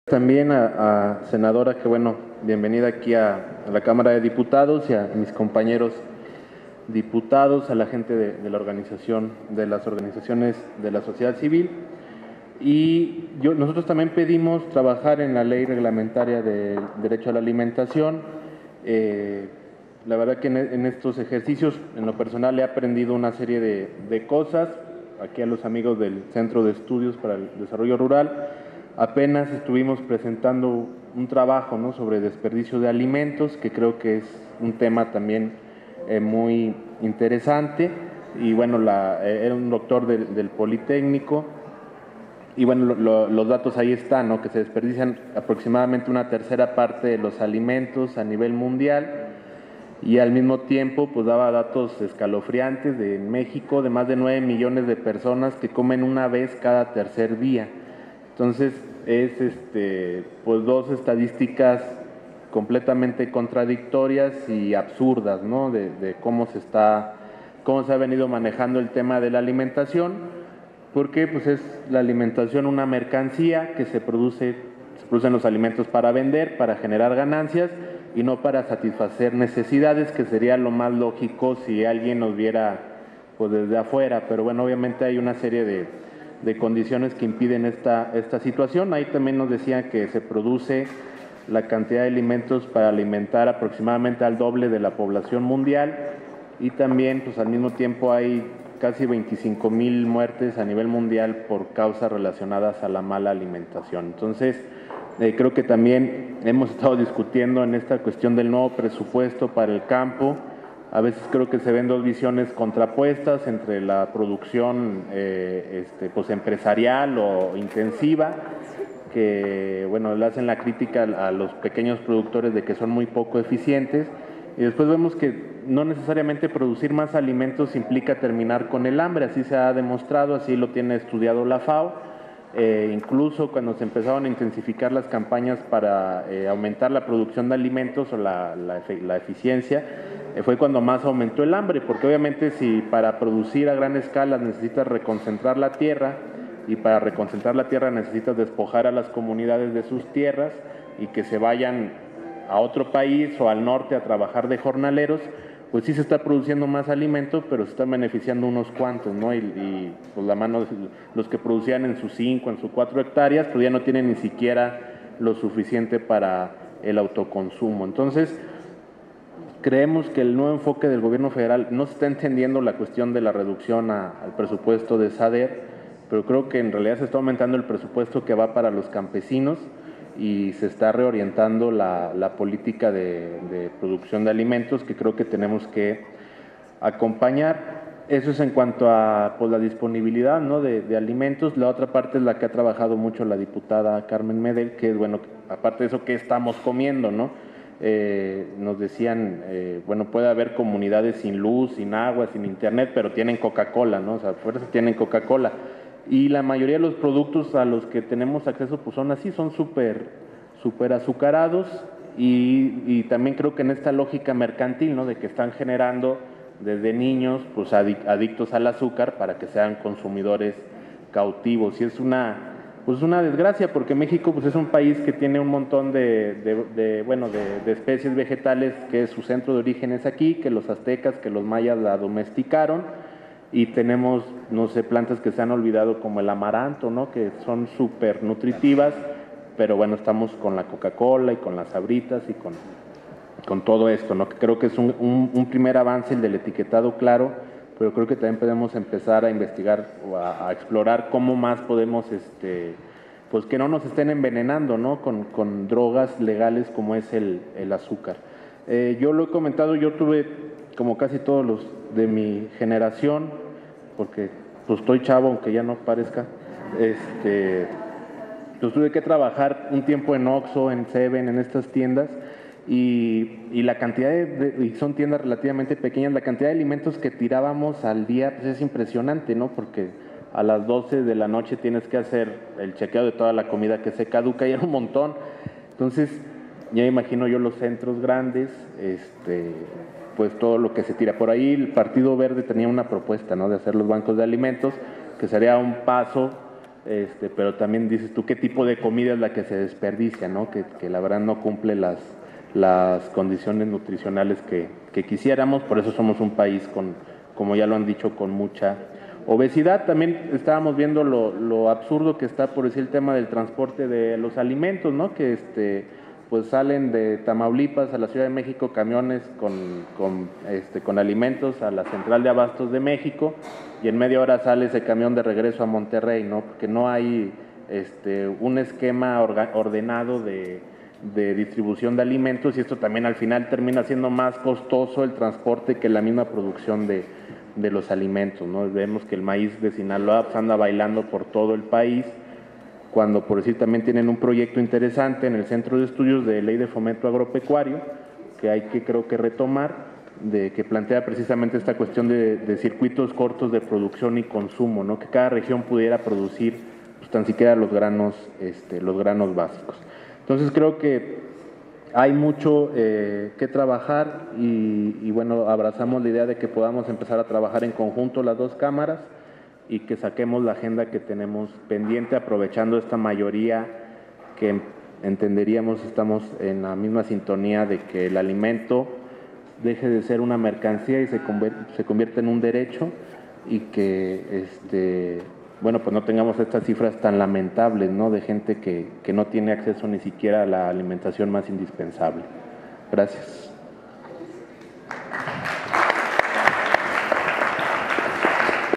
También a senadora, que bueno, bienvenida aquí a la Cámara de Diputados y a mis compañeros diputados, a la gente de la organización, de las organizaciones de la sociedad civil. Y nosotros también pedimos trabajar en la ley reglamentaria del derecho a la alimentación. La verdad que en estos ejercicios, en lo personal, he aprendido una serie de cosas. Aquí a los amigos del Centro de Estudios para el Desarrollo Rural, apenas estuvimos presentando un trabajo, ¿no?, sobre desperdicio de alimentos, que creo que es un tema también muy interesante. Y bueno, era un doctor del Politécnico. Y bueno, los datos ahí están, ¿no?, que se desperdician aproximadamente una tercera parte de los alimentos a nivel mundial, y al mismo tiempo pues daba datos escalofriantes de México, de más de 9 millones de personas que comen una vez cada tercer día. Entonces es pues dos estadísticas completamente contradictorias y absurdas, ¿no?, de cómo se ha venido manejando el tema de la alimentación, porque pues es la alimentación una mercancía que se producen los alimentos para vender, para generar ganancias y no para satisfacer necesidades, que sería lo más lógico si alguien nos viera pues desde afuera. Pero bueno, obviamente hay una serie de condiciones que impiden esta situación. Ahí también nos decían que se produce la cantidad de alimentos para alimentar aproximadamente al doble de la población mundial, y también pues al mismo tiempo hay casi 25,000 muertes a nivel mundial por causas relacionadas a la mala alimentación. Entonces, creo que también hemos estado discutiendo en esta cuestión del nuevo presupuesto para el campo. A veces creo que se ven dos visiones contrapuestas entre la producción pues empresarial o intensiva, que bueno, le hacen la crítica a los pequeños productores de que son muy poco eficientes, y después vemos que no necesariamente producir más alimentos implica terminar con el hambre. Así se ha demostrado, así lo tiene estudiado la FAO. Incluso cuando se empezaron a intensificar las campañas para aumentar la producción de alimentos o la eficiencia, fue cuando más aumentó el hambre, porque obviamente si para producir a gran escala necesitas reconcentrar la tierra, y para reconcentrar la tierra necesitas despojar a las comunidades de sus tierras y que se vayan a otro país o al norte a trabajar de jornaleros, pues sí se está produciendo más alimento, pero se están beneficiando unos cuantos, ¿no? Y pues la mano, los que producían en sus 5, en sus 4 hectáreas, pues ya no tienen ni siquiera lo suficiente para el autoconsumo. Entonces, creemos que el nuevo enfoque del gobierno federal no se está entendiendo la cuestión de la reducción al presupuesto de SADER, pero creo que en realidad se está aumentando el presupuesto que va para los campesinos y se está reorientando la política de producción de alimentos, que creo que tenemos que acompañar. Eso es en cuanto a pues, la disponibilidad, ¿no?, de alimentos. La otra parte es la que ha trabajado mucho la diputada Carmen Medel, que es, bueno, aparte de eso, ¿qué estamos comiendo, no? Nos decían, bueno, puede haber comunidades sin luz, sin agua, sin internet, pero tienen Coca-Cola, ¿no? O sea, por eso tienen Coca-Cola. Y la mayoría de los productos a los que tenemos acceso pues son así, son súper azucarados, y también creo que en esta lógica mercantil, ¿no?, de que están generando desde niños pues adictos al azúcar para que sean consumidores cautivos. Y es una desgracia, porque México pues es un país que tiene un montón de especies vegetales, que su centro de origen es aquí, que los aztecas, que los mayas la domesticaron, y tenemos, no sé, plantas que se han olvidado como el amaranto, ¿no?, que son súper nutritivas, pero bueno, estamos con la Coca-Cola y con las Sabritas y con todo esto, ¿no?, que creo que es un primer avance el del etiquetado claro, pero creo que también podemos empezar a investigar o a explorar cómo más podemos, pues que no nos estén envenenando, ¿no?, con drogas legales como es el azúcar. Yo lo he comentado, yo tuve, como casi todos los de mi generación, porque pues estoy chavo, aunque ya no parezca, pues tuve que trabajar un tiempo en Oxxo, en Seven, en estas tiendas, y la cantidad y son tiendas relativamente pequeñas, la cantidad de alimentos que tirábamos al día pues es impresionante, ¿no?, porque a las 12 de la noche tienes que hacer el chequeo de toda la comida que se caduca, y era un montón. Entonces, ya imagino yo los centros grandes, pues todo lo que se tira. Por ahí el Partido Verde tenía una propuesta, ¿no?, de hacer los bancos de alimentos, que sería un paso pero también dices tú qué tipo de comida es la que se desperdicia, ¿no? Que la verdad no cumple las condiciones nutricionales que quisiéramos. Por eso somos un país con, como ya lo han dicho, con mucha obesidad. También estábamos viendo lo absurdo que está, por decir, el tema del transporte de los alimentos, ¿no? Que pues salen de Tamaulipas a la Ciudad de México camiones con alimentos a la central de abastos de México, y en media hora sale ese camión de regreso a Monterrey, ¿no? Porque no hay un esquema ordenado de distribución de alimentos, y esto también al final termina siendo más costoso el transporte que la misma producción de los alimentos, ¿no? Vemos que el maíz de Sinaloa pues, anda bailando por todo el país, cuando por decir también tienen un proyecto interesante en el Centro de Estudios de Ley de Fomento Agropecuario, que hay que creo que retomar, que plantea precisamente esta cuestión de circuitos cortos de producción y consumo, ¿no? Que cada región pudiera producir pues, tan siquiera los granos básicos. Entonces creo que hay mucho que trabajar y bueno, abrazamos la idea de que podamos empezar a trabajar en conjunto las dos cámaras y que saquemos la agenda que tenemos pendiente, aprovechando esta mayoría que entenderíamos estamos en la misma sintonía de que el alimento deje de ser una mercancía y se convierta en un derecho, y que bueno, pues no tengamos estas cifras tan lamentables, ¿no? De gente que no tiene acceso ni siquiera a la alimentación más indispensable. Gracias.